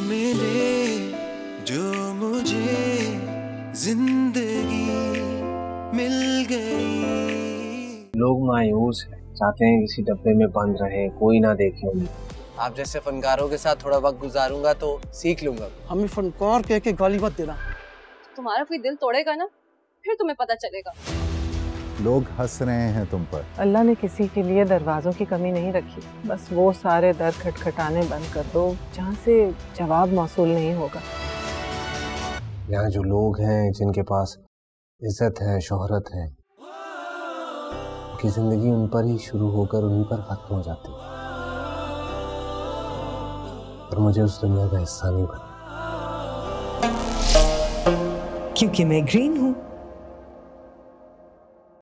मिले जो मुझे जिंदगी मिल गई। लोग मायूस हैं, चाहते हैं किसी डब्बे में बंद रहे, कोई ना देखे उन्हें। आप जैसे फनकारों के साथ थोड़ा वक्त गुजारूंगा तो सीख लूंगा। हमें फनकार कह के गाली मत देना। तुम्हारा कोई दिल तोड़ेगा ना, फिर तुम्हें पता चलेगा। लोग हंस रहे हैं तुम पर। अल्लाह ने किसी के लिए दरवाजों की कमी नहीं रखी। बस वो सारे दर खटखटाने बंद कर दो जहाँ से जवाब मौसूल नहीं होगा। यहाँ जो लोग हैं जिनके पास इज्जत है, शोहरत है, उनकी जिंदगी उन पर ही शुरू होकर उन्हीं पर खत्म हो जाती है। और मुझे उस दुनिया का हिस्सा नहीं बनना। क्योंकि मैं ग्रीन हूँ।